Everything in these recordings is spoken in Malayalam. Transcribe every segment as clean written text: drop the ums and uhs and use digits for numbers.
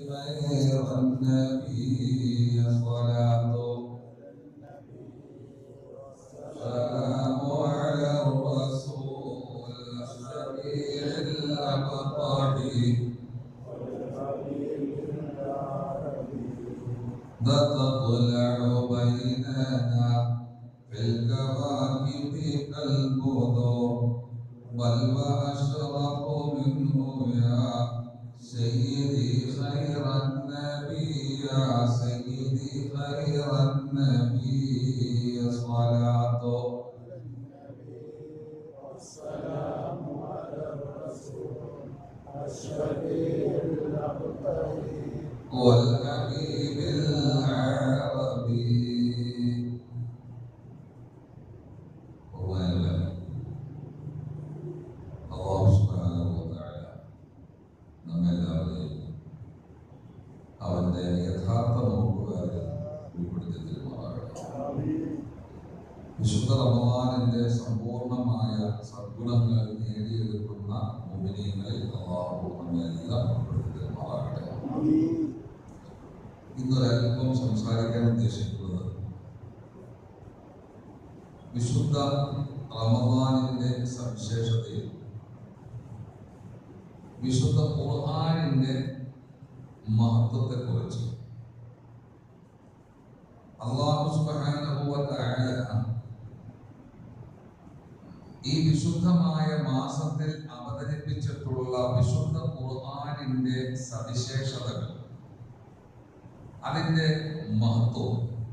خير النبي صلاة سلام على الرسول الشفيع الأبطال تطلع بيننا في الكواكب كالبدر بل وأشرف منه يا سيدي خير النبي يا سيدي خير النبي صلاة والسلام على الرسول الشفيع الأبطال والحبيب العربي അല്ലാഹു സുബ്ഹാനഹു വ തആല നമ്മെല്ലാവരെയും അവന്റെ യഥാർത്ഥ നോക്കുകാരിൽ ഉൾപ്പെടുത്തി തരുമാറാകട്ടെ. വിശുദ്ധ റമളാനിന്റെ സമ്പൂർണമായ സദ്ഗുണങ്ങൾ നേടിയെടുക്കുന്ന മുഅ്മിനീങ്ങളിൽ അല്ലാഹു നമ്മെല്ലാം ഉൾപ്പെടുത്തി തരുമാറാകട്ടെ. ഇന്നൊരൽപ്പം സംസാരിക്കാൻ ഉദ്ദേശിക്കുന്നത് വിശുദ്ധ റമളാനിന്റെ സവിശേഷതയിൽ വിശുദ്ധ ഖുർആനിന്റെ മഹത്വത്തെക്കുറിച്ച് അല്ലാഹു സുബ്ഹാനഹു വ തആല ഈ വിശുദ്ധമായ മാസത്തിൽ അവതരിപ്പിച്ചിട്ടുള്ള വിശുദ്ധ ഖുർആനിന്റെ സവിശേഷതകൾ, അതിന്റെ മഹത്വം,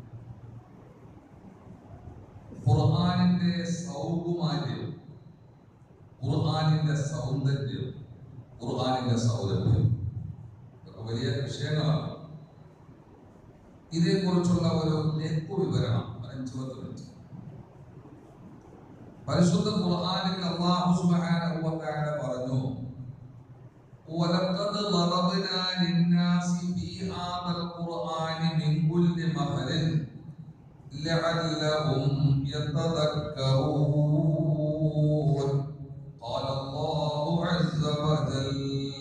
ഖുർആനിന്റെ സൗകുമാര്യം, ഖുർആനിന്റെ സൗന്ദര്യം, ഖുർആനിന്റെ സൗരഭ്യം, ഇതൊക്കെ വലിയ വിഷയങ്ങളാണ്. ഇതേക്കുറിച്ചുള്ള ഒരു ലഘു വിവരണം 5 മിനിറ്റ്. പരിശുദ്ധ ഖുർആനിൽ അല്ലാഹു സുബ്ഹാനഹു വ തആല പറഞ്ഞു, വലഖദ് ളറബ്നാ ലിന്നാസി ഫീ ഹാദൽ ഖുർആനി മിൻ കുല്ലി മഥലിൻ ലഅല്ലഹും യതദക്കറൂൻ. ഖാല അല്ലാഹു അസ്സ വജൽ.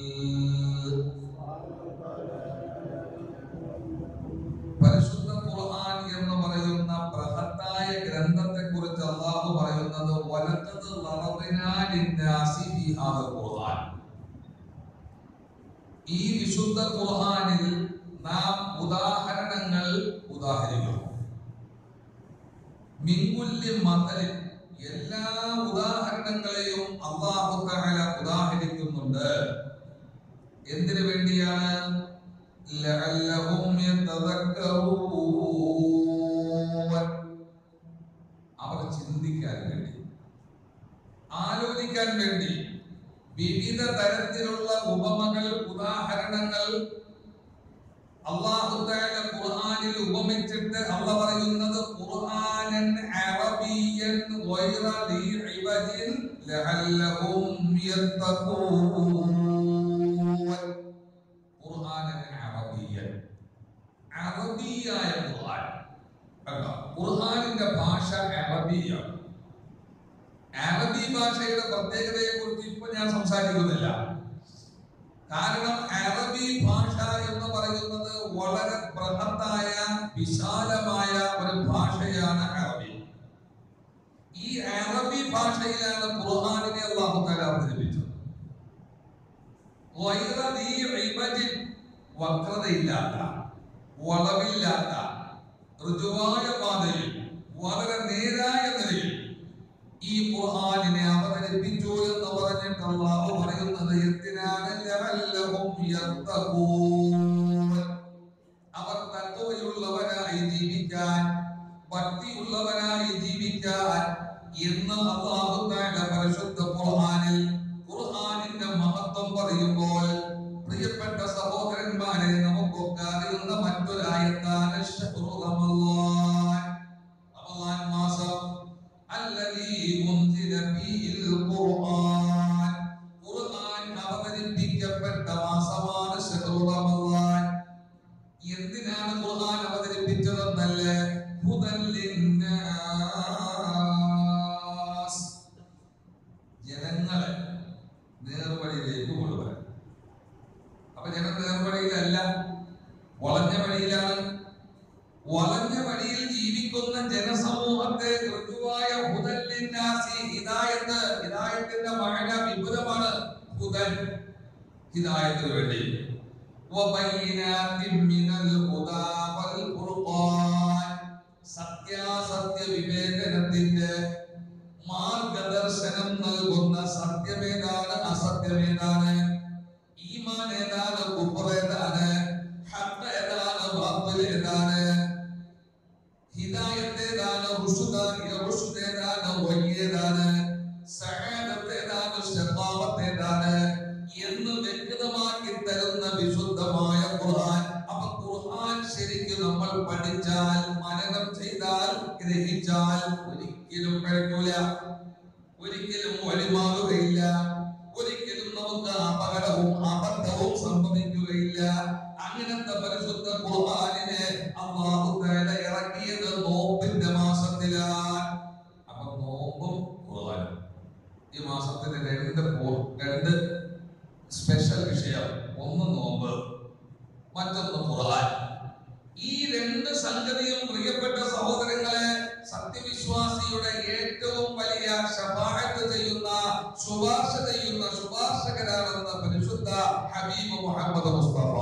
പരിശുദ്ധ ഖുർആൻ എന്ന് പറയുന്ന ബൃഹത്തായ ഗ്രന്ഥത്തെക്കുറിച്ച് അല്ലാഹു പറയുന്നത് വലഖദ് ളറബ്നാ ലിന്നാസി ഫീ ഹാദൽ ഖുർആൻ. ഈ വിശുദ്ധ ഖുർആനിൽ നാം ഉദാഹരണങ്ങൾ ഉദാഹരിക്കുന്നു. മിൻ കുല്ലി മഥലിൻ, എല്ലാ ഉദാഹരണങ്ങളെയും അല്ലാഹു തആല ഉദാഹരിക്കുന്നുണ്ട്. എന്തിനു വേണ്ടിയാണ്? ലഅല്ലഹും യതദക്കറൂൻ, അവർ ചിന്തിക്കാൻ വേണ്ടി, ആലോചിക്കാൻ വേണ്ടി. വിവിധ തരത്തിലുള്ള ഉപമകൾ, ഉദാഹരണങ്ങൾ അല്ലാഹു തആല ഖുർആനിൽ ഉപമിച്ചിട്ട് അല്ലാഹു പറയുന്നത് ഖുർആനൻ അറബിയൻ ഗൈറ ദീ ഇവജിൻ ലഅല്ലഹും യത്തഖൂൻ. ഖുർആനൻ അറബിയൻ, അറബിയായ ഖുർആൻ. ഖുർആനിന്റെ ഭാഷ അറബിയാണ്. അറബി ഭാഷയുടെ പ്രത്യേകതയെ കുറിച്ച് ഇപ്പൊ ഞാൻ സംസാരിക്കുന്നില്ല. കാരണം അറബി ഭാഷ എന്ന് പറയുന്നത് വളരെ ബൃഹത്തായ വിശാലമായ ഒരു ഭാഷയാണ് അറബി. ഈ അറബി ഭാഷയിലാണ് ഖുർആനിനെ അല്ലാഹു തആല അവതരിപ്പിച്ചത്. ഗൈറ ദീ ഇവജിൻ, വക്രതയില്ലാത്ത, വളവില്ലാത്ത, ഋജുവായ പാതയിൽ, വളരെ നേരായ നിലയിൽ ഈ ഖുർആനിനെ അവതരിപ്പിച്ചു എന്ന് പറഞ്ഞിട്ട് അല്ലാഹു പറയുന്നത് എന്തിനാണ്? ലഅല്ലഹും യത്തഖൂൻ, അവർ തഖ്വയുള്ളവരായി ജീവിക്കാൻ, ഭക്തിയുള്ളവരായി ജീവിക്കാൻ എന്ന് അല്ലാഹു തആല പരിശുദ്ധ ഖുർആനിൽ ഖുർആനിന്റെ മഹത്വം പറയുമ്പോൾ, പ്രിയപ്പെട്ട സഹോദരന്മാരെ, നമുക്കൊക്കെ അറിയുന്ന മറ്റൊരു ആയത്താണ് ശഹ്റു റമളാൻ, റമളാൻ മാസം. الذي أنزل فيه القرآن, ഖുർആൻ അവതരിപ്പിക്കപ്പെട്ട മാസമാണ് ശഹ്റു റമളാൻ. എന്തിനാണ് ഖുർആൻ അവതരിപ്പിച്ചതെന്നല്ല, ഹുദൻ ലിന്നാസ്, ജനങ്ങളെ നേർവഴിയിലേക്ക് കൊണ്ടുവരാൻ. അപ്പൊ ജനം നേർവഴിയിലല്ല, വളഞ്ഞ വഴിയിലാണ്. വളഞ്ഞ വഴിയിൽ ജീവിക്കുന്ന ജനസമൂഹത്തെ ഋതുവായ ഹിദായത്തിന്റെ മഅന വിപുലമാണ്. ഹുദൻ ഹിദായത്തിന് വേണ്ടി, വബയ്യിനാതിൻ മിനൽ ഹുദാ വൽ ഖുർആൻ സത്യാസത്യ വിവേചനത്തിന്റെ മാർഗദർശനം നൽകുന്ന സത്യമേതാണ് അസത്യമേതാണ്, ഈമാൻ ഏതാണ് കുഫർ ഏതാണ്, ഹഖ് ഏതാണ് ബാത്തിൽ ഏതാണ്, ഹിദായത്ത് ഏതാണ് റുഷ്ദ് ഏതാണ് വഴിയേതാണ്, സഅദത്ത് ഏതാണ് ശഖാവത്ത് ഏതാണ് എന്ന് വ്യക്തമാക്കി തരുന്ന വിശുദ്ധമായ ഖുർആൻ. അപ്പൊ ഖുർആൻ ശരിക്കും നമ്മൾ പഠിച്ചാൽ, മനനം ചെയ്താൽ, ഗ്രഹിച്ചാൽ ഒരിക്കലും കഴിയൂല, ഒരിക്കലും വഴിമാറുകയില്ല, ഒരിക്കലും നമുക്ക് അപകടവും അബദ്ധവും സംഭവിക്കുകയില്ല. അങ്ങനത്തെ പരിശുദ്ധ ഖുർആനിനെ അല്ലാഹു തആല ഇറക്കിയത് നോമ്പിന്റെ മാസത്തിലാണ്. അപ്പൊ നോമ്പും ഖുർആനും ഈ മാസത്തിന് രണ്ട് സ്പെഷ്യൽ വിഷയം, ഒന്ന് നോമ്പ്, മറ്റൊന്ന് ഖുർആൻ. ഈ രണ്ട് സംഗതിയും പ്രിയപ്പെട്ട സഹോദരങ്ങളെ, സത്യവിശ്വാസിയുടെ ഏറ്റവും വലിയ ശഫാഅത്ത് ചെയ്യുന്ന, ശുപാർശ ചെയ്യുന്ന ശുപാർശകരാണെന്ന പരിശുദ്ധ ഹബീബ് മുഹമ്മദ് മുസ്തഫ.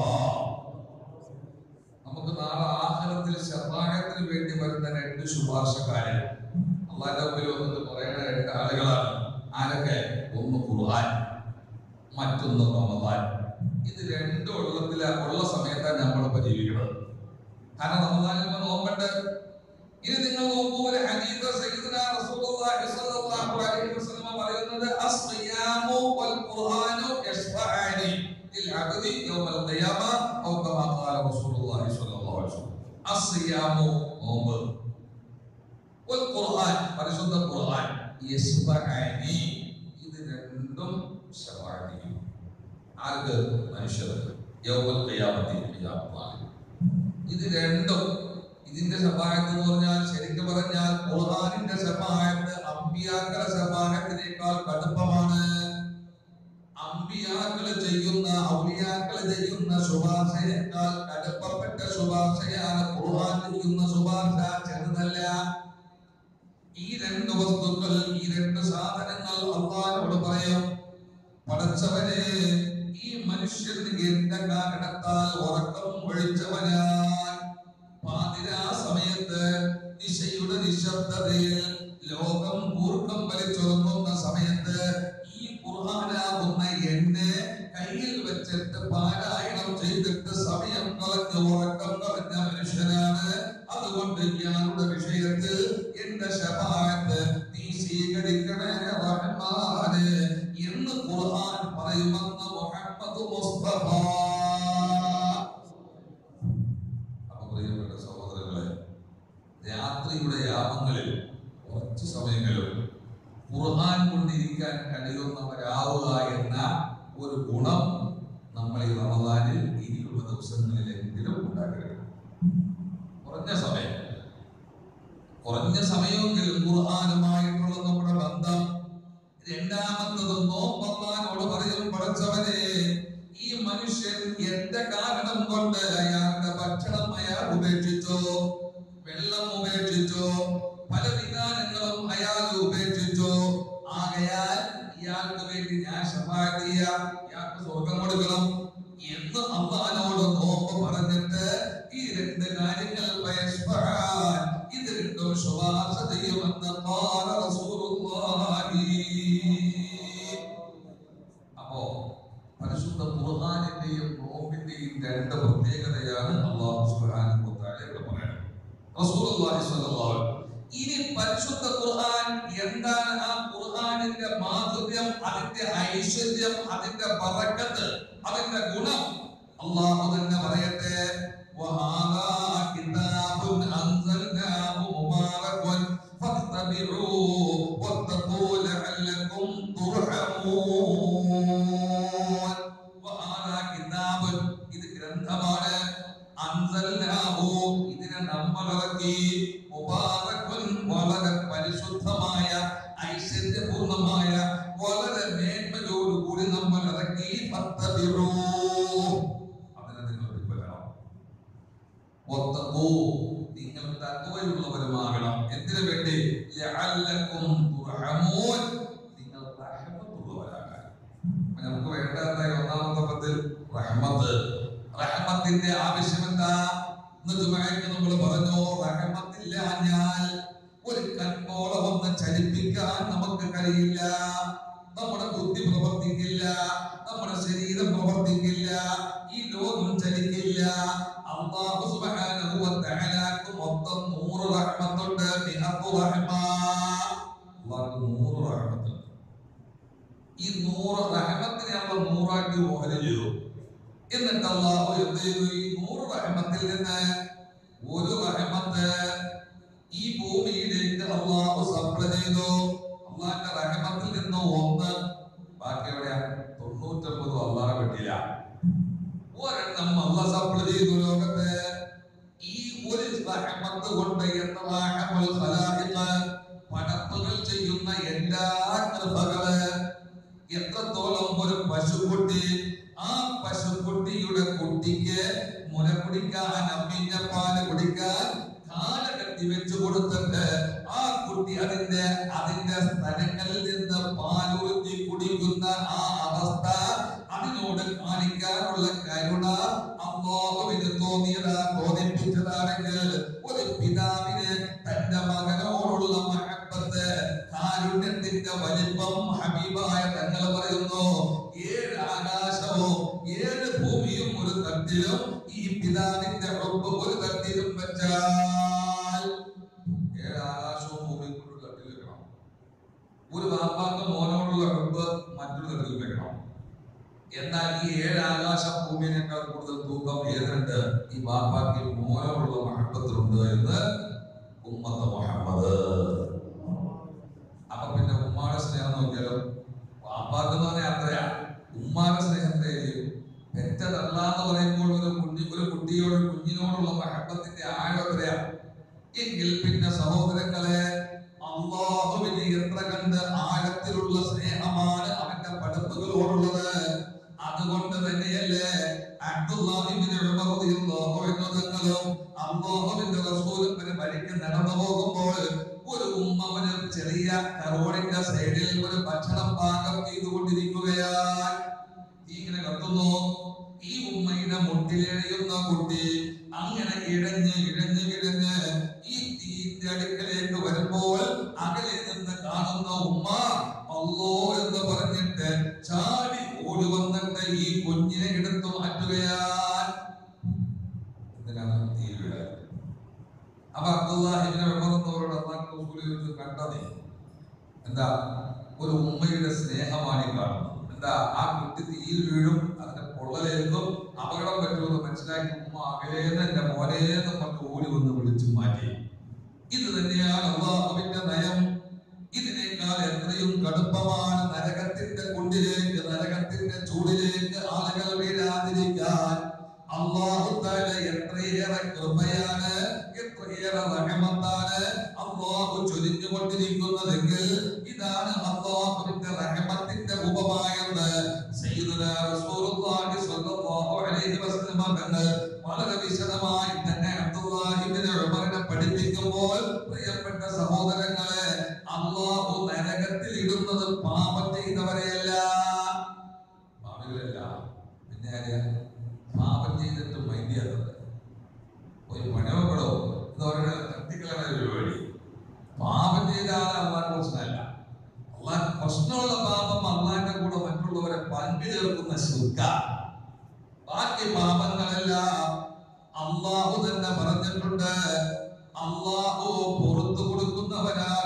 നമുക്ക് നാളെ ആഖിറത്തിൽ ശഫാഅത്തിന് വേണ്ടി വരുന്ന രണ്ട് ശുപാർശക്കാരെ അല്ലാഹുവിന്റെ മുമ്പിൽ വന്നിട്ട് പറയുന്ന രണ്ട് ആളുകളാണ്. ആരൊക്കെ? ഒന്ന് ഖുർആൻ, മറ്റൊന്ന് റമദാൻ. ഇത് രണ്ടും ഉള്ള സമയത്താണ് നമ്മളിപ്പോ ജീവിക്കുന്നത്. കാരണം റമദാനിൽ നോമ്പുണ്ട്. ഇനി നിങ്ങൾ നോക്കൂ, ഒരു ഹദീസ് സയ്യിദുനാ റസൂലുള്ളാഹി സ്വല്ലല്ലാഹു അലൈഹി വസല്ലം പറയുന്നത് അസ്സിയാമു വൽ ഖുർആനു യശ്ഫഅനി ലിൽ അബ്ദി യൗമൽ ഖിയാമ ഔ കമാ ഖാല റസൂലുള്ളാഹി സ്വല്ലല്ലാഹു അലൈഹി വസല്ലം. അസ്സിയാമു നോമ്പ്, വൽ ഖുർആൻ പരിശുദ്ധ ഖുർആൻ, യശ്ഫഅനി ഇത് രണ്ടും ശഫാഅത്ത് ചെയ്യും. ആർക്ക്? മനുഷ്യർക്ക്. യൗമൽ ഖിയാമത്തി ഇത് രണ്ടും, ഇതിന്റെ ശഫാഅത്ത് എന്ന് പറഞ്ഞാൽ ശരിക്കും പറഞ്ഞാൽ ഖുർആനിന്റെ ശഫാഅത്ത് അമ്പിയാക്കളുടെ ശഫാഅത്തിനേക്കാൾ കടുപ്പമാണ്. അമ്പിയാക്കള് ചെയ്യുന്ന, ഔലിയാക്കള് ചെയ്യുന്ന ശുപാർശയേക്കാൾ കടുപ്പപ്പെട്ട ശുപാർശയാണ് ഖുർആൻ ചെയ്യുന്ന ശുപാർശ. ചെറുതല്ല. ഈ രണ്ട് വസ്തുക്കൾ, ഈ രണ്ട് സാധനങ്ങൾ അല്ലാഹുവോട് പറയും, പടച്ചവനെ ഈ മനുഷ്യന് എന്റെ കാരണത്താൽ ഉറക്കം ഒഴിച്ചവനാൻ, പാതിരാ സമയത്ത് ദിശയുടെ നിശബ്ദതയിൽ ലോകം കൂർക്കം വലിച്ചൊതുങ്ങുന്ന സമയത്ത് ഈ ഖുർആനാകുന്ന എന്നെ കയ്യിൽ വെച്ചിട്ട് പാരായണം ചെയ്തിട്ട് സമയം കളഞ്ഞ് ഉറക്കം കളഞ്ഞ മനുഷ്യനാണ്. അതുകൊണ്ട് ഇയാളുടെ വിഷയത്തിൽ എന്റെ ശഫാഅത്ത് നീ സ്വീകരിക്കണേ റഹ്മാനേ എന്ന് ഖുർആൻ പറയുമെന്ന് മുഹമ്മദ് മുസ്തഫ. പ്രിയപ്പെട്ട സഹോദരങ്ങളെ, രാത്രിയുടെ യാമങ്ങളിൽ കുറച്ചു സമയങ്ങളും ഖുർആൻ കൊണ്ടിരിക്കാൻ കഴിയുന്നവരാവുക എന്ന ഒരു ഗുണം നമ്മൾ ഈ റമദാനിൽ ഇനിയുള്ള ദിവസങ്ങളിലെങ്കിലും ഉണ്ടാകരുത്. കുറഞ്ഞ സമയമെങ്കിലും ഖുർആനുമായിട്ടുള്ള നമ്മുടെ ബന്ധം. രണ്ടാമത്തത് നോമ്പ്. അല്ലാഹുവോട് പറയും, പടച്ചവനെ ഈ മനുഷ്യൻ എന്റെ കാരണം കൊണ്ട് അയാളുടെ ഭക്ഷണം അയാൾ ഉപേക്ഷിച്ചോ, വെള്ളം ഉപേക്ഷിച്ചോ, പല വിധാനങ്ങളും അയാൾ ഉപേക്ഷിച്ചോ, ആകയാൽ ഇയാൾക്ക് വേണ്ടി ഞാൻ ശഫാഅത്ത് ചെയ്യാം, ഇയാൾക്ക് സ്വർഗം കൊടുക്കണം എന്ന് അല്ലാഹുവോട് നോമ്പ് പറഞ്ഞിട്ട് ഈ രണ്ട് കാര്യങ്ങൾ ഇത് രണ്ടും ശുപാർശ ചെയ്യുമെന്ന് ഖാല റസൂലുള്ളാഹി. അപ്പോ പരിശുദ്ധ ഖുർആനിന്റെയും നോമ്പിന്റെയും രണ്ട് പ്രത്യേകതയാണ് അല്ലാഹു സുബ്ഹാനഹു വ തആല പറയുന്നത്. റസൂലുള്ളാഹി സ്വല്ലല്ലാഹു അലൈഹി വസല്ലം ഇനി പരിശുദ്ധ ഖുർആൻ എന്താണ്? ആ ഖുർആനിന്റെ മാധുര്യം, അതിന്റെ ഐശ്വര്യം, അതിന്റെ ബറക്കത്ത്, അതിന്റെ ഗുണം അല്ലാഹു തന്നെ പറയട്ടെ. വഹാദാ കിതാബുൻ അൻസൽനാഹു മുബാറകുൻ ഫത്തബിഊ വത്തഖൂ ലഅല്ലകും തുർഹമൂൻ. വഹാദാ കിതാബുൻ ഇത് ഗ്രന്ഥമാണ്. അൻസൽനാഹു ഇതിനെ നമ്മൾ ഇറക്കി. മുബാറകുൻ വളരെ പരിശുദ്ധമായ, ഐശ്വര്യപൂർണമായ, വളരെ മേന്മയോടുകൂടി നമ്മൾ ഇറക്കി. ഫത്തബിഊ അതിനെ നിങ്ങൾ പിൻപറ്റണം. വത്തഖൂ നിങ്ങൾ തഖ്വയുള്ളവരുമാകണം. എന്തിനു വേണ്ടി? ലഅല്ലകും തുർഹമൂൻ നിങ്ങൾ റഹ്മത്തുള്ളവരാകാൻ. നമുക്ക് വേണ്ടതായ ഒന്നാമത്തെ പത്തിൽ റഹ്മത്ത്. റഹ്മത്തിന്റെ ആവശ്യം എന്താ? നമ്മൾ പറഞ്ഞു, റഹ്മത്തില്ലാഞ്ഞാൽ ഒരു കൺപോള ഒന്ന് ചലിപ്പിക്കാൻ നമുക്ക് കഴിയില്ല. നമ്മുടെ ബുദ്ധി പ്രവർത്തിക്കില്ല, നമ്മുടെ ശരീരം പ്രവർത്തിക്കില്ല, ഈ ലോകം ചലിക്കില്ല. അല്ലാഹു സുബ്ഹാനഹു വ തആലക്ക് മൊത്തം 100 റഹ്മത്തുണ്ട്. 100 റഹ്മ. അല്ലാഹു 100 റഹ്മത്തുണ്ട്. ഈ 100 റഹ്മത്തിനെ അല്ലാഹു 100 ആക്കി ഓഹരി ചെയ്തു. എന്നിട്ട് അല്ലാഹു എന്ത് ചെയ്തു? ഈ 100 റഹ്മത്തിൽ നിന്ന് ഒരു റഹ്മത്ത് ഈ ഭൂമിയിലേക്ക് അല്ലാഹു സപ്ലൈ ചെയ്തു. അല്ലാഹുവിന്റെ റഹ്മത്തിൽ നിന്ന് 1, ബാക്കി എവിടെയാ? 99 അല്ലാഹു വിട്ടില്ല. ഒരെണ്ണം അല്ലാഹു സപ്ലൈ ചെയ്തു ലോകത്ത്. ഈ ഒരു റഹ്മത്ത് കൊണ്ട് യതറാഹമുൽ ഖലായിഖ് പടപ്പുകൾ ചെയ്യുന്ന എല്ലാ കൃപകള് എത്രത്തോളം ഒരു പശുക്കുട്ടി, ആ പശുക്കുട്ടിയുടെ കുട്ടിക്ക് മുല കുടിക്കാൻ, അമ്മിന്റെ പാല് കുടിക്കാൻ കാല കെട്ടി വെച്ചു കൊടുത്തിട്ട് ആ കുട്ടി അതിന്റെ സ്ഥലങ്ങളിൽ നിന്ന് പാലുറ്റി കുടിക്കുന്ന ആ അവസ്ഥ, അതിനോട് കാണിക്കാനുള്ള കരുണ അല്ലാഹുവിന് തോന്നിപ്പിച്ചതാണെങ്കിൽ ഒരു പിതാവിന് തന്റെ മകനോടുള്ള മഹബ്ബത്ത്, കാരുണ്യത്തിന്റെ വലിപ്പം ഹബീബായ തങ്ങൾ പറയുന്നു, 7 ആകാശവും 7 ഭൂമിയും ഒരു തട്ടിലും ഈ പിതാവിന്റെ ഹബ്ബ് ഒരു തട്ടിലും വെച്ചാൽ 7 ആകാശവും ഭൂമിയും ഒരു തട്ടിൽ വെക്കണം. ഒരു വാപ്പാക്ക് മോനോടുള്ള ഹബ്ബ് മറ്റൊരു തട്ടിൽ വെക്കണം. എന്നാൽ ഈ 7 ആകാശം ഭൂമിയേക്കാൾ കൂടുതൽ തൂക്കം ഏതുണ്ട്? ഈ വാപ്പാക്ക് മോനോടുള്ള മഹബ്ബത്തിലുണ്ട് എന്ന് ഉമ്മത്ത് മുഹമ്മദ്. അപ്പൊ പിന്നെ ഉമ്മാടെ സ്നേഹം നോക്കിയാലോ? വാപ്പാക്ക് എന്ന് പറഞ്ഞാൽ അത്രയാ, ഉമ്മാടെ സ്നേഹം എത്രയായിരിക്കും? പെറ്റതല്ലാന്ന് പറയുമ്പോൾ ഒരു കുട്ടിയോട്, കുഞ്ഞിനോടുള്ള മഹബ്ബത്തിന്റെ ആഴം എത്രയാ? എങ്കിൽ പിന്നെ സഹോദരങ്ങളെ, അല്ലാഹുവിന് എത്ര കണ്ട് ആഴത്തിലുള്ള സ്നേഹമാണ് അവന്റെ പടപ്പുകളോടുള്ളത്. അതുകൊണ്ട് തന്നെയല്ലേ അബ്ദുല്ലാഹി ഇബ്നു ഉമർ റളിയല്ലാഹു അൻഹു തങ്ങളും അല്ലാഹുവിന്റെ റസൂലും ഒരു വഴിക്ക് നടന്നു പോകുമ്പോൾ ഒരു ഉമ്മ ഒരു ചെറിയ കറോണിന്റെ സൈഡിൽ ഒരു ഭക്ഷണം പാകം ചെയ്തുകൊണ്ടിരിക്കുകയാൽ ഇങ്ങനെ കത്തുന്നു. ഈ ഉമ്മയുടെ മുട്ടിലെഴിയുന്ന കുട്ടി അങ്ങനെ ഇഴഞ്ഞ് ഈ തീന്റെ അടുക്കലേക്ക് വരുമ്പോൾ അകലെ നിന്ന് കാണുന്ന ഉമ്മ അല്ലാഹു എന്ന് പറഞ്ഞിട്ട് ചാടി ഓടി വന്നിട്ട് ഈ കുഞ്ഞിനെ എടുത്തു മാറ്റുകയാൽ എന്തിനാണ്? തീരുക. അപ്പൊ അബ്ദുല്ലാഹി ഇബ്നു ഉമർ എന്നവരോട് അല്ലാഹുവിന്റെ റസൂൽ ചോദിച്ചു, കണ്ടതേ എന്താ? ഒരു ഉമ്മയുടെ സ്നേഹമാണ് ഈ കാണുന്നത്. എന്താ? ആ കുട്ടി തീയിൽ വീഴും, അതിന്റെ പൊള്ളലേൽക്കും, അപകടം പറ്റുമെന്ന് മനസ്സിലാക്കി ഉമ്മ അകലേന്ന് എന്റെ മോനേന്ന് പറഞ്ഞ് ഓടി വന്ന് വിളിച്ചു മാറ്റി. ഇത് തന്നെയാണ് അല്ലാഹുവിന്റെ നയം. ഇതിനേക്കാൾ എത്രയും കടുപ്പമാണ് നരകത്തിന്റെ കുണ്ടിലേക്ക്, നരകത്തിന്റെ ചൂടിലേക്ക് ആളുകൾ വീഴാതിരിക്കാൻ അല്ലാഹു തആല എത്രയേറെ കൃപയാണ്, എത്രയേറെ റഹ്മത്താണ് അല്ലാഹു ചൊരിഞ്ഞുകൊണ്ടിരിക്കുന്നതെങ്കിൽ ഇതാണ് അല്ലാഹുവിന്റെ റഹ്മത്തിന്റെ ഉപമായെന്ന് സയ്യിദുനാ റസൂലുള്ളാഹി സ്വല്ലല്ലാഹു അലൈഹി വസല്ലം തങ്ങൾ വളരെ വിശദമായി തന്നെ അബ്ദുല്ലാഹി ഇബ്നു ഉമറിനെ പഠിപ്പിക്കുമ്പോൾ, പ്രിയപ്പെട്ട സഹോദരങ്ങളെ, അല്ലാഹു നരകത്തിൽ ഇടുന്നത് പാപം ചെയ്തവരെയല്ല, പാപികളല്ല, പിന്നെ ആരെയാ? പാപം ചെയ്തിട്ട് മൈൻഡിയാത്തത്. ഒരു പണിയോടോ എന്ന് പറയുന്നത് തട്ടിക്കളയുടെ പരിപാടി. പാപം ചെയ്താൽ അള്ളാഹ് പ്രശ്നമല്ല. അള്ളാഹ് പ്രശ്നമുള്ള പാപം അള്ളാഹിന്റെ കൂടെ മറ്റുള്ളവരെ പങ്കു ചേർക്കുന്ന ശുദ്ധ. ബാക്കി പാപങ്ങളെല്ലാം അള്ളാഹു തന്നെ പറഞ്ഞിട്ടുണ്ട്. അള്ളാഹു പുറത്തു കൊടുക്കുന്നവരാണ്.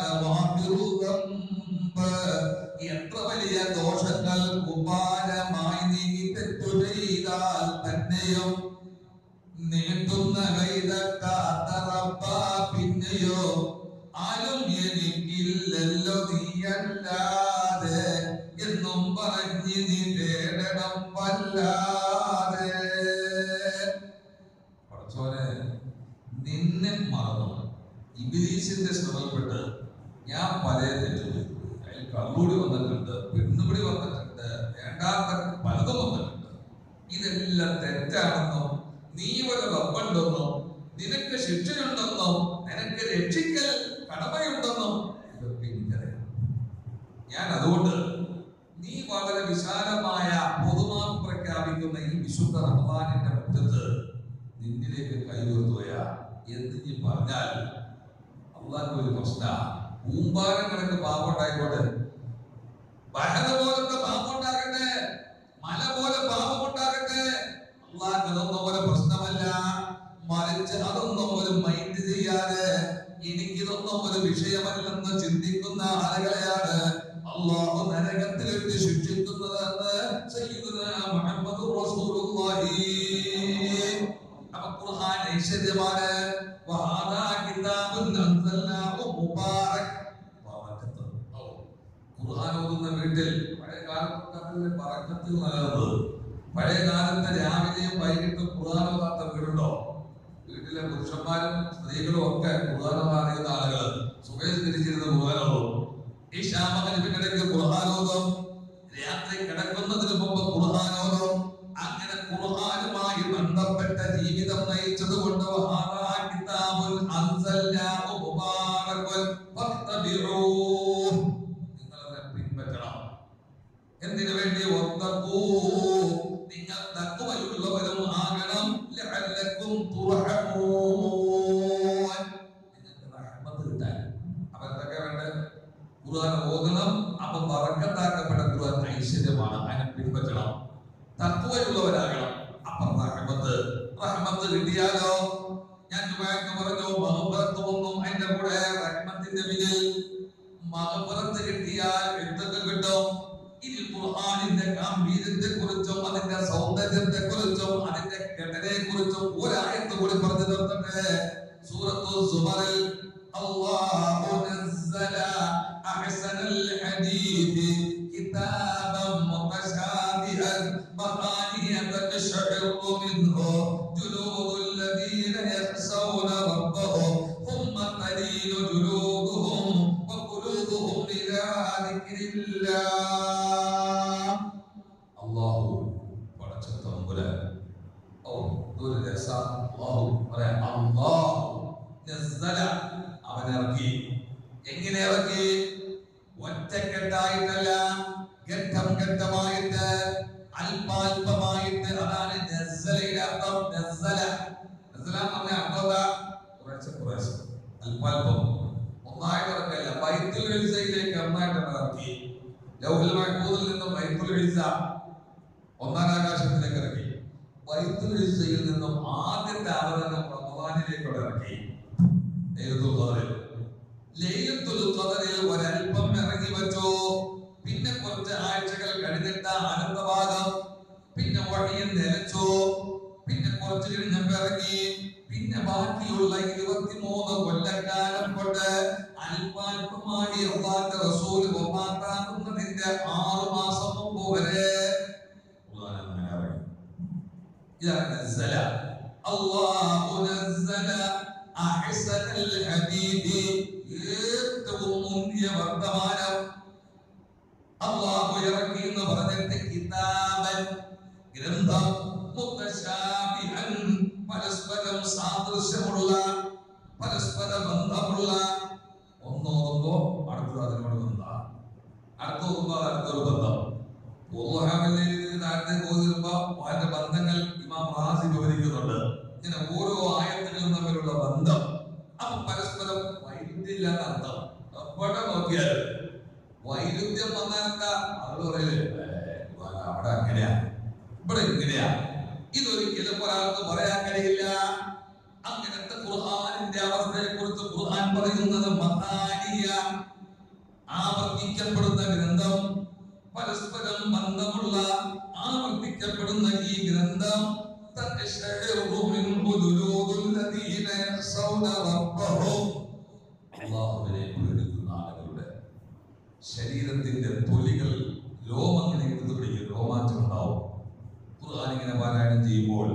എത്ര വലിയ ദോഷങ്ങൾ ഉപാരമായി നീ തെറ്റു ചെയ്താൽ തന്നെയും നീട്ടുന്ന കൈതട്ടാത്ത റബ്ബ പിന്നെയോ ആരും എനിക്കില്ലല്ലോ നീയല്ലാതെ എന്നും പറഞ്ഞ് നീ തേടണം വല്ലാതെ. പഠിച്ചോനെ, നിന്നെ മറന്നു ഇബ്ലീസിന്റെ ശ്രമപ്പെട്ട് ഞാൻ പല തെറ്റും, അതിൽ കള്ളൂടി വന്നിട്ടുണ്ട്, പെണ്ണുപിടി വന്നിട്ടുണ്ട്, വേണ്ടാത്ത പലതും വന്നിട്ടുണ്ട്. ഇതെല്ലാം തെറ്റാണെന്നും നീ ഒരു റബ്ബുണ്ടെന്നും നീ ശിക്ഷയുണ്ടെന്നും നിനക്ക് രക്ഷിക്കൽ കടമയുണ്ടെന്നും ഇതൊക്കെ എനിക്കറിയാം. ഞാൻ അതുകൊണ്ട് നീ വളരെ വിശാലമായ പൊതുമാപ്പ് പ്രഖ്യാപിക്കുന്ന ഈ വിശുദ്ധ റമദാനിന്റെ മുറ്റത്ത് നിന്നിലേക്ക് കൈയുയർത്തുകയാ എന്ന് നീ പറഞ്ഞാൽ അള്ളാഹ്ക്ക് ഒരു പ്രശ്ന. കൂമ്പാരം കണക്ക് പാപം ഉണ്ടായിക്കോട്ടെ, ബഹര പോലത്തെ പാപം ഉണ്ടാകട്ടെ, മല പോലെ പാപം ഉണ്ടാകട്ടെ, അള്ളാഹ്ക്ക് അതൊന്നും ഒരു പ്രശ്നമല്ല. മറിച്ച് അതൊന്നും ഒരു മൈൻഡ് ചെയ്യാതെ എനിക്കിതൊന്നും ഒരു വിഷയമല്ലെന്ന് ചിന്തിക്കുന്ന ആളുകളെയാണ് അള്ളാഹു നരകത്തിലിട്ട് ശിക്ഷിക്കുന്നതെന്ന് സയ്യിദുനാ മുഹമ്മദുർ റസൂലുള്ളാഹി. അപ്പോൾ ഖുർആൻ ഐശ്വര്യമാണ്. വഹാദാ കിതാബുൻ അൻസൽനാഹു മുബാറക്. ഖുർആൻ ഓതുന്ന വീട്ടിൽ പഴയ കാലത്ത് ബറക്കത്ത് നൽകുന്നത്. പഴയ കാലത്ത് രാവിലെയും വൈകിട്ടും ഖുർആൻ ഓതാത്ത വീടുണ്ടോ? വീട്ടിലെ പുരുഷന്മാരും സ്ത്രീകളും ഒക്കെ ഖുർആൻ അറിയുന്ന ആളുകൾ സുബഹി തിരിച്ചിരുന്ന് ഖുർആൻ ഓതും. ഇശാ മഗ്‌രിബിനിടയ്ക്ക് ഖുർആൻ ഓതും. രാത്രി കിടക്കുന്നതിന് മുമ്പ് ഖുർആൻ ഓതും. അങ്ങനെ ഖുർആനുമായി ബന്ധപ്പെട്ട ജീവിതം നയിച്ചത് കൊണ്ട് വഹാദാ കിതാബുൻ അൻസൽനാഹു മുബാറകുൻ ഫത്തബിഊഹ്. നിങ്ങളെ പിൻപറ്റണം. എന്തിനു വേണ്ടി? വത്തഖൂ, നിങ്ങൾ തഖ്വയുള്ളവരും ആകണം. ലഅല്ലക്കും തുർഹമൂൻ, നിങ്ങൾക്ക് റഹ്മത്ത് കിട്ടാൻ. അപ്പോൾ എന്തൊക്കെ വേണ്ടത്? ഖുർആൻ ഓതണം. അപ്പോൾ ബറക്കത്താക്കപ്പെട്ട ഖുർആൻ ഐശ്വര്യമാണ്, അതിനെ പിൻപറ്റണം. തഖ്വയുള്ളവരാകണം. അപ്പോൾ റഹ്മത്ത് കിട്ടിയാലോ? ഞാൻ പറഞ്ഞു മഗ്ഫിറത്ത് ഒന്നും അതിന്റെ കൂടെ റഹ്മത്തിന്റെ പിന്നിൽ മഗ്ഫിറത്ത് കിട്ടിയാൽ എന്തൊക്കെ കിട്ടും? ഇനി ഖുർആനിന്റെ ഗാംഭീര്യത്തെ കുറിച്ചും അതിന്റെ സൗന്ദര്യത്തെ കുറിച്ചും അതിന്റെ ഘടനയെ കുറിച്ചും ഒരായത്ത് കൂടി പറഞ്ഞു നിർത്തട്ടെ. സൂറത്തു സുമറിൽ അല്ലാഹു നസ്സല അഹ്സനൽ ഹദീദി കിതാബൻ മുതശാബിഹൻ മഖാനിയ തശ്ശഉറു മിൻഹു ജുലൂദുൽ ലദീന യഖ്ശൗന റബ്ബഹും ثم تلين جلودهم وقلوبهم إلى ذكر الله. അല്ലാഹു പടച്ച തമ്പുരാൻ. ഓ ഒരു രസം. അല്ലാഹു പറയാം, അല്ലാഹു നസ്സല, അവൻ ഇറക്കി. എങ്ങനെ ഇറക്കി? ഒറ്റക്കെട്ടായിട്ടല്ല, ഘട്ടം ഘട്ടമായിട്ട്, അല്പാൽപമായിട്ട്. അതാണ് നസ്സലയുടെ അർത്ഥം. നസ്സല നസ്സല എന്ന് പറഞ്ഞ അർത്ഥം കുറേശ്ശെ അല്പാൽപം, ഒന്നായിട്ട് ഇറക്കല്ല. ബൈത്തുൽ ഇസ്സയിലേക്ക് ഒന്നായിട്ട് ഇറക്കി. ലൗഹുൽ മഹ്ഫൂദിൽ നിന്നും ബൈത്തുൽ ഇസ്സ ഒന്നാം ആകാശത്തിലേക്ക് ഇറക്കി. ബൈത്തുൽ ഇസ്സയിൽ നിന്നും ആദ്യത്തെ അവതരണം റമദാനിലേക്ക് ഇറക്കി. ലൈലത്തുൽ ഖദറിൽ ഒരൽപ്പം ഇറങ്ങി വെച്ചു. പിന്നെ കുറച്ച് ആഴ്ചകൾ കഴിഞ്ഞിട്ട് അടുത്ത ഭാഗം. പിന്നെ വഹിയ് നിലച്ചു. പിന്നെ കുറച്ച് കഴിഞ്ഞപ്പോൾ ഇറങ്ങി. പിന്നെ ബാക്കിയുള്ള 23 കൊല്ലക്കാലം കൊണ്ട് അല്പാൽപമായി അല്ലാഹുവിന്റെ റസൂൽ വഫാത്താകുന്നതിന്റെ 6 മാസം മുമ്പ് വരെ ഖുർആൻ അങ്ങനെ ഇറങ്ങി. ഇതാണ് നസ്സല. അല്ലാഹു നസ്സല അഹ്സനൽ ഹദീദി, ഏറ്റവും മുന്തിയ വർത്തമാനം അല്ലാഹു ഇറക്കി എന്ന് പറഞ്ഞിട്ട് കിതാബൻ, ഗ്രന്ഥം, മുതശാബിഹൻ, പരസ്പരം സാദൃശ്യമുള്ള, പരസ്പര ബന്ധമുള്ള. ഒന്നോതുമ്പോ അടുത്തത് അതിനോട് ബന്ധം, അടുത്തോതുമ്പോ അടുത്തൊരു ബന്ധം. താഴത്തേക്ക് ഓതുമ്പോ അതിന്റെ ബന്ധങ്ങൾ ഇമാം റാസി വിവരിക്കുന്നുണ്ട്. ഇങ്ങനെ ഓരോ ആയത്തുകളും തമ്മിലുള്ള ബന്ധം. അപ്പൊ പരസ്പരം വൈരുദ്ധ്യമില്ലാത്ത അർത്ഥം. എവിടെ നോക്കിയാൽ വൈരുദ്ധ്യം വന്നാലെന്താ? അത് പറയലേ അവിടെ അങ്ങനെയാ, ഇവിടെ ഇങ്ങനെയാ. ഇതൊരിക്കലും ഒരാൾക്ക് പറയാൻ കഴിയില്ല. അങ്ങനത്തെ ഖുർആനിന്റെ അവസ്ഥയെ കുറിച്ച് ഖുർആൻ പറയുന്നത് മഖാനിയ, ആവർത്തിക്കപ്പെടുന്ന ഗ്രന്ഥം, പരസ്പരം ബന്ധമുള്ള ആവർത്തിക്കപ്പെടുന്ന ഈ ഗ്രന്ഥം. അല്ലാഹുവിനെ പേടിക്കുന്ന ആളുകളുടെ ശരീരത്തിന്റെ തൊലികൾ രോമങ്ങനെ എടുത്തു പിടിക്കും, രോമാഞ്ചം ഉണ്ടാവും. ഖുർആൻ ഇങ്ങനെ പാരായണം ചെയ്യുമ്പോൾ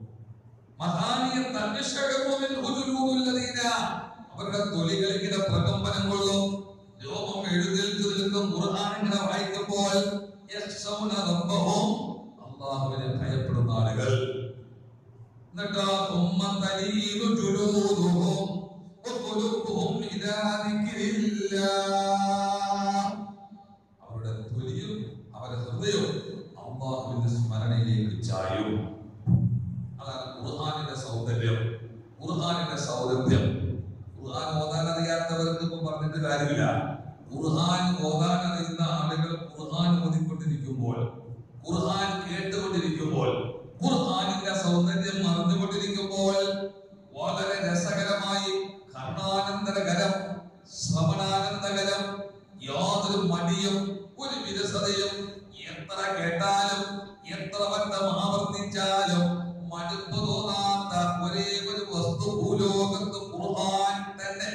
അവരുടെ തൊലികൾ ഇങ്ങനെ പ്രകമ്പനം കൊള്ളും, രോമം എഴുന്നേൽച്ചു നിൽക്കും. ഖുർആൻ ഇങ്ങനെ വായിക്കുമ്പോൾ അല്ലാഹുവിനെ ഭയപ്പെടുന്ന ആളുകൾ. എന്നിട്ട് ثم تلين جلودهم وقلوبهم إلى ذكر الله. അവരുടെ തൊലിയും അവരുടെ ഹൃദയവും അല്ലാഹുവിന്റെ സ്മരണയിലേക്ക് ചായും. അതാണ് ഖുർആനിന്റെ സൗന്ദര്യം, ഖുർആനിന്റെ സൗരഭ്യം. ഖുർആൻ ഓതാൻ അറിയാത്തവർക്ക് ഇപ്പൊ പറഞ്ഞിട്ട് കാര്യമില്ല. ഖുർആൻ ഓതാൻ അറിയുന്ന ആളുകൾ ഖുർആൻ ഓതിക്കൊണ്ടിരിക്കുമ്പോൾ, ഖുർആൻ കേട്ടുകൊണ്ടിരിക്കുമ്പോൾ, ഖുർആനിന്റെ സൗന്ദര്യം മറന്നുകൊണ്ടിരിക്കുമ്പോൾ വളരെ രസകരമായി കർണാനന്ദകരം, ശ്രവണാനന്ദകരം, യാതൊരു മടിയും ഒരു വിരസതയും എത്ര കേട്ടാലും എത്ര വട്ടം ആവർത്തിച്ചാലും മടുപ്പ് തോന്നാത്ത ഒരേ ഒരു വസ്തു ഭൂലോകത്ത് ഖുർആൻ തന്നെ.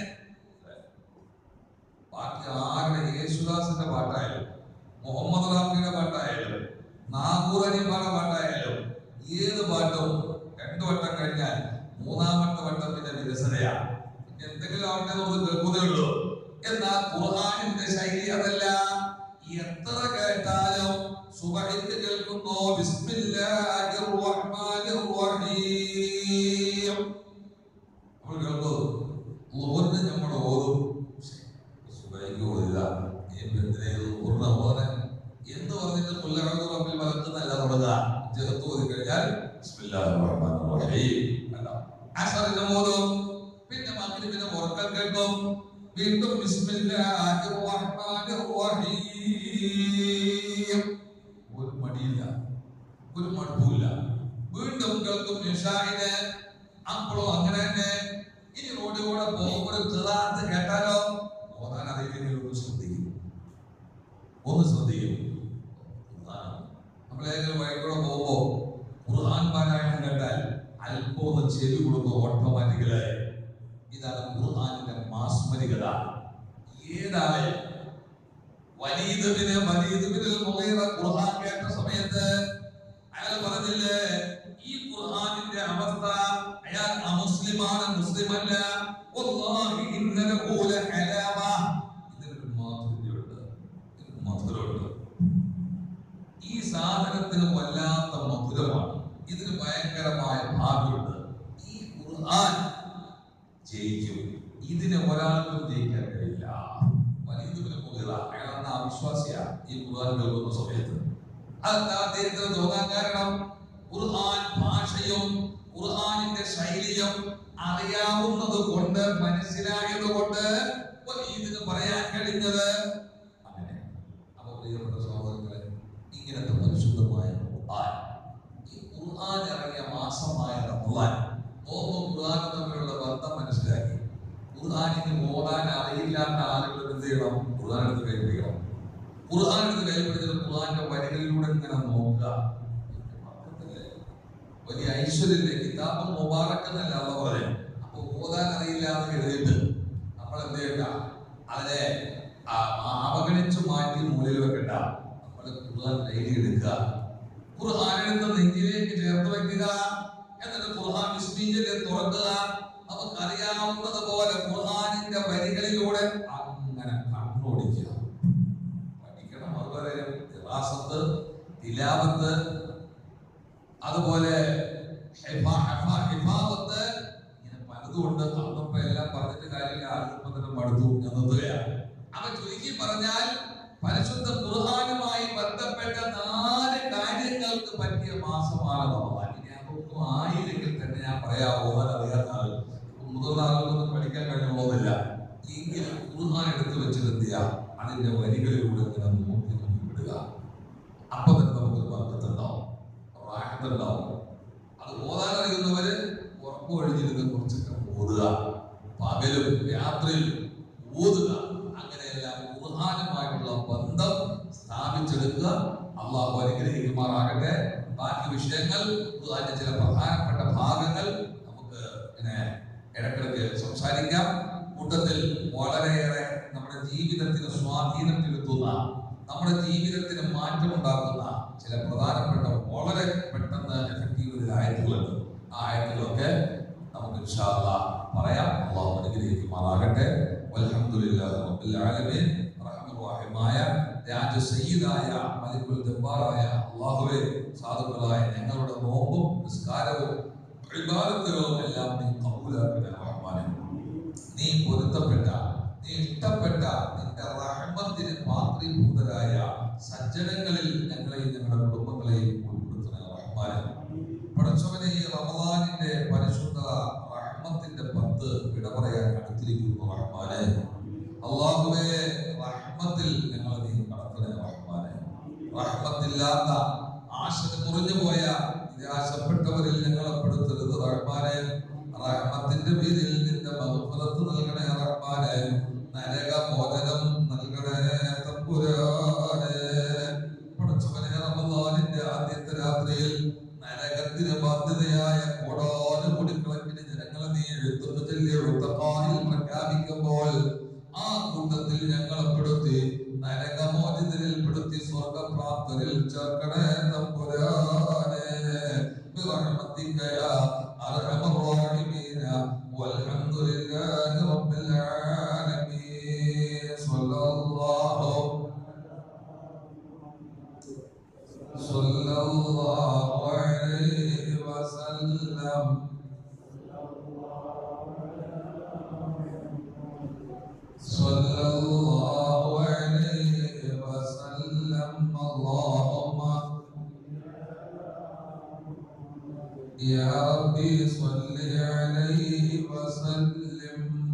ബാക്കി ആരുടെ യേശുദാസിന്റെ പാട്ടായാലും മുഹമ്മദ് റാഫിയുടെ പാട്ടായാലും നാഗൂർ അനിഫയുടെ പാട്ടായാലും ഏത് പാട്ടും 2 വട്ടം കഴിഞ്ഞാൽ 3-ാമത്തെ വട്ടം പിന്നെ വിരസതയാണ്. എന്തെങ്കിലും ആവട്ടെ നമുക്ക് കേൾക്കുന്നേ ഉള്ളൂ. എന്നാൽ ഖുർആനിന്റെ ശൈലി അതല്ല. എത്ര കേട്ടാലും സുബഹിക്ക് കേൾക്കുന്നു ബിസ്മില്ലാഹിർ റഹ്മാനിർ റഹീം. നമ്മൾ കേൾക്കൂ, ളുഹറിന് നമ്മൾ ഓതും, സുബഹിക്ക് ഓതില്ല. എന്ന് പറഞ്ഞിട്ട് ഖുൽഅഊദു ബിറബ്ബിൽ ഫലഖ് എന്നല്ല തുടങ്ങുക. ചേർത്ത് ഓതി കഴിഞ്ഞാൽ ബിസ്മില്ലാഹിർ റഹ്മാനിർ റഹീം അല്ല. അസ്റിന് ഓതും, പിന്നെ മഗ്രിബിന് ഉറക്കം കേൾക്കും, വീണ്ടും ബിസ്മില്ലാഹിർ റഹ്മാനിർ റഹീം. ഒരു മടിയില്ല, ഒരു മടുപ്പില്ല. വീണ്ടും കേൾക്കും ഇശാഇന്, അപ്പോഴും അങ്ങനെ തന്നെ. ഇനി റോഡിൽ കൂടെ പോകുമ്പോൾ ഖിറാഅത്ത് കേട്ടാലോ ഓതാൻ അറിയില്ലെങ്കിൽ ഒന്ന് ശ്രദ്ധിക്കും. നമ്മളേതെങ്കിലും വഴികൂടെ പോകുമ്പോ ഖുർആൻ പാരായണം കേട്ടാൽ അല്പം ഒന്ന് ചെവി കൊടുക്കും ഓട്ടോമാറ്റിക്കലായി. ഇതാണ് ഖുർആനിന്റെ മാസ്മരികത. ഏതായ വലീദ് ബിൻ മുഗീറ ഖുർആൻ കേട്ട സമയത്ത് അയാൾ പറഞ്ഞില്ലേ, ഈ ഖുർആനിന്റെ അവസ്ഥ, അയാൾ അമുസ്ലിമാണ്, മുസ്ലിമല്ല. വല്ലാഹി ഇന്നലഹു ലഹലാവ. ഇതിനൊരു മധുരമുണ്ട്. ഈ സാധനത്തിന് വല്ലാത്ത മധുരമാണ്. ഇതിന് ഭയങ്കരമായ ഭാവിയുണ്ട്. ഈ ഖുർആൻ ജയിക്കും. ഇതിനെ ഒരാൾക്കും ജയിക്കാൻ കഴിയില്ല. വലീദ് ബിൻ മുഗീറ അയാളെന്ന അവിശ്വാസിയാ ഈ ഖുർആൻ കേൾക്കുന്ന സമയത്ത്. അതെന്താ അദ്ദേഹത്തിന് തോന്നാൻ കാരണം? ഖുർആൻ ഭാഷയും ഖുർആനിന്റെ ശൈലിയും അറിയാവുന്നത് കൊണ്ട്, മനസ്സിലായത് കൊണ്ട് വലീദിന് പറയാൻ കഴിഞ്ഞത് അങ്ങനെ. അപ്പോൾ പ്രിയപ്പെട്ട സഹോദരങ്ങളെ, ഇങ്ങനത്തെ പരിശുദ്ധമായ ഖുർആൻ, ഈ ഖുർആൻ ഇറങ്ങിയ മാസമായ റമളാൻ, നോമ്പും ഖുർആനും തമ്മിലുള്ള ബന്ധം മനസ്സിലാക്കി ഖുർആനിന് ഓതാൻ അറിയില്ലാത്ത ആളുകൾ എന്ത് ചെയ്യണം? ഖുർആൻ എടുത്ത് കൈപിടിക്കണം. ഖുർആൻ എടുത്ത് കൈപിടിച്ചിട്ട് ഖുർആന്റെ വരികളിലൂടെ ഇങ്ങനെ നോക്കുക. വലിയ ഐശ്വര്യല്ലേ. കിതാബ് മുബാറക് എന്നല്ല അള്ളാഹു പറയും. അപ്പൊ ഓതാൻ അറിയില്ല എന്ന് എഴുതിയിട്ട് നമ്മൾ എന്ത് ചെയ്യണ്ട, അതിനെ അവഗണിച്ചു മാറ്റി മൂലയിൽ വെക്കണ്ട. നമ്മൾ ഖുർആൻ ഡെയിലി എടുക്കുക, ഖുർആൻ എടുത്ത് നെഞ്ചിലേക്ക് ചേർത്ത് വെക്കുക, എന്നിട്ട് ഖുർആൻ ബിസ്മില്ലാഹിൽ തുറക്കുക. നമുക്കറിയാവുന്നത് പോലെ ഖുർആനിന്റെ വരികളിലൂടെ അങ്ങനെ കണ്ണോടിക്കുക. പഠിക്കണം. അതുപോലെ ഖിറാഅത്ത്, തിലാവത്ത്, അതുപോലെ ഹിഫാദത്ത്, ഇങ്ങനെ പലതുകൊണ്ട് അതൊപ്പം എല്ലാം പറഞ്ഞിട്ട് കാര്യമില്ല. ആളുകൾ തന്നെ മടുത്തു എന്നതുകയാണ്. അവ ചുരുക്കി പറഞ്ഞാൽ പരിശുദ്ധ ഖുർആനുമായി ബന്ധപ്പെട്ട 4 കാര്യങ്ങൾക്ക് പറ്റിയ മാസമാണ് റമളാൻ. ഇനി അതൊന്നും ആയില്ലെങ്കിൽ തന്നെ ഞാൻ പറയാം, ഓതാൻ അറിയാത്ത ആളുകൾ, മുതിർന്ന ആളുകളൊന്നും പഠിക്കാൻ കഴിയുള്ളതല്ല. എങ്കിലും ഖുർആൻ എടുത്തു വെച്ചത് എന്ത് ചെയ്യുക? അതിന്റെ വരികളിലൂടെ ഇങ്ങനെ നോക്കി വിടുക. അപ്പൊ തന്നെ നമുക്കൊരു ബന്ധത്തുണ്ടാവും, റാഹത്തുണ്ടാവും. അത് ഓതാൻ അറിയുന്നവര് ഉറപ്പ് ഒഴിഞ്ഞിരുന്ന് കുറച്ചൊക്കെ ഓതുക, പകലും രാത്രിയിലും ഓതുക. അങ്ങനെയെല്ലാം ഖുർആനുമായിട്ടുള്ള ബന്ധം സ്ഥാപിച്ചെടുക്കുക. അള്ളാഹു അനുഗ്രഹിക്കുമാറാകട്ടെ. ബാക്കി വിഷയങ്ങൾ, ഖുർആന്റെ ചില പ്രധാനപ്പെട്ട ഭാഗങ്ങൾ നമുക്ക് ഇങ്ങനെ ഇടയ്ക്കിടയ്ക്ക് സംസാരിക്കാം. കൂട്ടത്തിൽ വളരെയേറെ നമ്മുടെ ജീവിതത്തിന് സ്വാധീനം ചെലുത്തുന്ന, നമ്മുടെ ജീവിതത്തിന് മാറ്റമുണ്ടാക്കുന്ന ചില പ്രധാനപ്പെട്ട വളരെ പെട്ടെന്ന് എഫക്റ്റീവ് ആയത്തുകളുണ്ട്. ആ ആയത്തുകളൊക്കെ നമുക്ക് ഇൻഷാ അല്ലാഹ് പറയാം. അല്ലാഹു അനുഗ്രഹിക്കുമാറാകട്ടെ. വൽഹംദുലില്ലാഹി റബ്ബിൽ ആലമീൻ. റഹ്മാനുർ റഹീമായ രാജസയ്യിദായ മലിക്കുൽ ജബ്ബാറായ അല്ലാഹുവേ, സാധുക്കളായ ഞങ്ങളുടെ നോമ്പും നിസ്കാരവും ഇബാദത്തുകളും എല്ലാം നീ കബൂലാക്കണേ റഹ്മാനെ. നീ പൊരുത്തപ്പെട്ട, നീ ഇഷ്ടപ്പെട്ട, നിന്റെ റഹ്മത്തിന് പാത്രീഭൂതരായ സജ്ജനങ്ങളിൽ ഞങ്ങളെയും ഞങ്ങളുടെ കുടുംബങ്ങളെയും ഉൾപ്പെടുത്തണേ റഹ്മാനെ. പടച്ചവനെ, ഈ റമദാനിന്റെ പരിശുദ്ധ റഹ്മത്തിന്റെ 10 വിട പറയാൻ അടുത്തിരിക്കുന്നു റഹ്മാനെ. അല്ലാഹുവേ, റഹ്മത്തിൽ ഞങ്ങളെ നീ കടത്തണേ റഹ്മാനെ. റഹ്മത്തില്ലാത്ത, ആശ മുറിഞ്ഞു പോയ, നിരാശപ്പെട്ടവരിൽ ഞങ്ങളെ പെടുത്തരുത് റഹ്മാനെ. റഹ്മത്തിന്റെ പേരിൽ നിന്റെ മഗ്ഫിറത്ത് നൽകണേ റഹ്മാനെ. നരകമോചനം നൽകണേ തമ്പുരാനെ. പടച്ചവനെ, റമദാനിന്റെ ആദ്യത്തെ രാത്രിയിൽ നരകത്തിന് ബാധ്യതയായ കോടാനുകോടിക്കണക്കിന് ജനങ്ങളെ നീ എഴുത്തുന്നു ചൊല്ലി ഉത്തഖായിൽ പ്രഖ്യാപിക്കുമ്പോൾ ആ കൂട്ടത്തിൽ ഞങ്ങളെ പെടുത്തി നരകമോചിതരിൽ പെടുത്തി സ്വർഗപ്രാപ്തരിൽ ചേർക്കണേ തമ്പുരാനെ. ബിറഹ്മതിക യാ അർഹമർ റഹീമീന വൽഹംദുലില്ലാഹി റബ്ബിൽ ആലമീൻ. സ്വല്ലല്ലാഹു അലൈഹി വസല്ലം. സ്വല്ലല്ലാഹു അലൈഹി വസല്ലം. അല്ലാഹുമ്മ യാ റബ്ബി സ്വല്ലി അലൈഹി വസല്ലം.